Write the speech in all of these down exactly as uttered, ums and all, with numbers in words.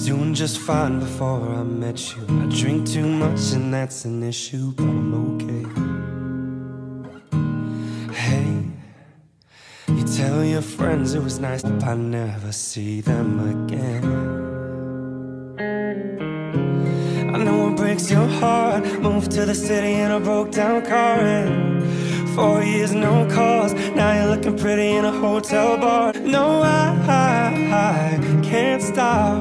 doing just fine before I met you. I drink too much and that's an issue, but I'm okay. Hey, you tell your friends it was nice, but I never see them again. I know it breaks your heart. Moved to the city in a broke down car, and four years no calls. Now you're looking pretty in a hotel bar. No, I, I, I can't stop.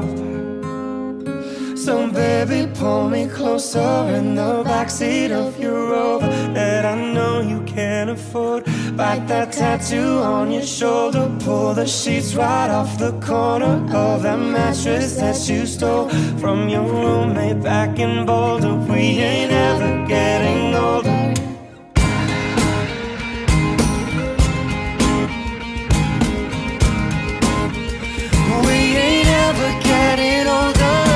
So baby, pull me closer in the backseat of your Rover that I know you can't afford. Bite that tattoo on your shoulder. Pull the sheets right off the corner of that mattress that you stole from your roommate back in Boulder. We ain't ever getting older. We ain't ever getting older.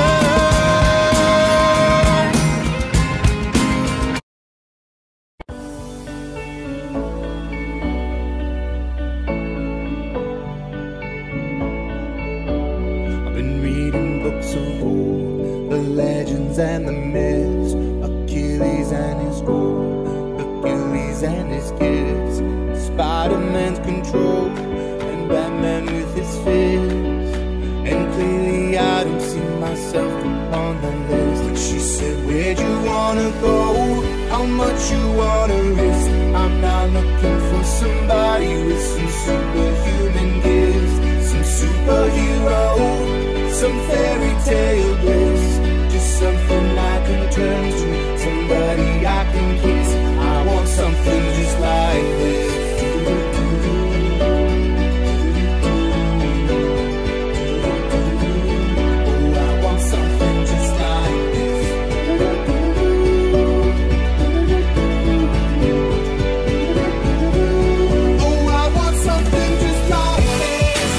And the myths, Achilles and his gold, Achilles and his gifts, Spider-Man's control, and Batman with his fists. And clearly I don't see myself upon the list. And she said, where'd you wanna go? How much you wanna risk? I'm not looking for somebody with some superhuman gifts, some superhero, some fairy tale bliss. Something I can turn to, somebody I can kiss. I want something just like this. Oh, I want something just like this. Oh, I want something just like this.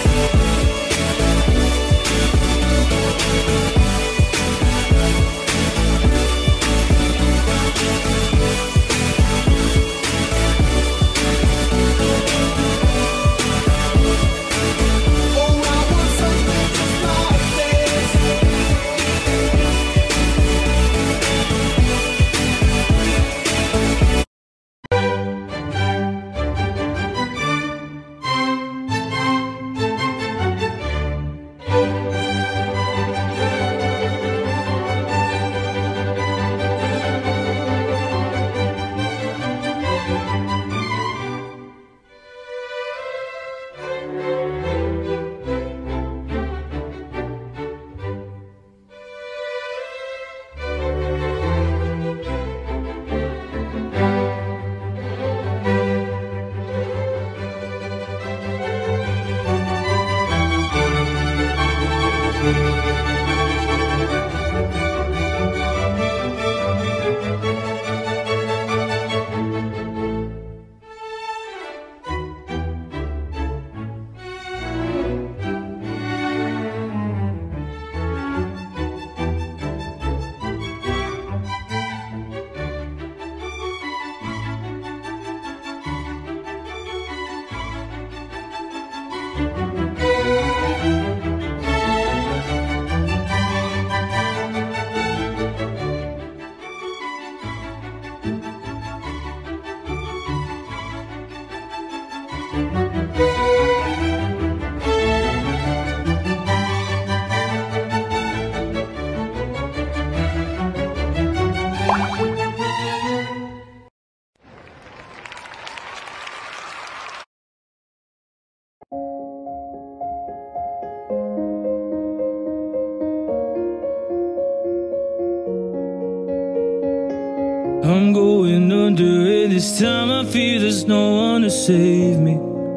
I'm going under, and this time I feel there's no one to save me.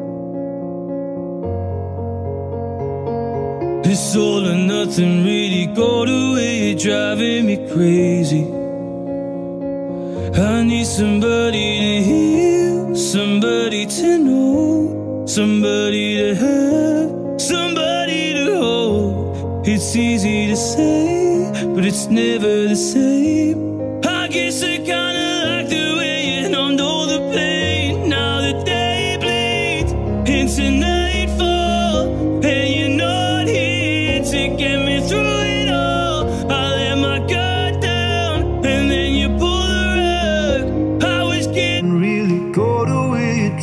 This all or nothing really got away, driving me crazy. I need somebody to hear, somebody to know, somebody to have, somebody to hold. It's easy to say, but it's never the same. I guess I kinda like the way you numbed all the pain. Now the day bleeds into nightfall, and you're not here to get me through it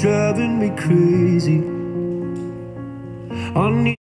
driving me crazy. I need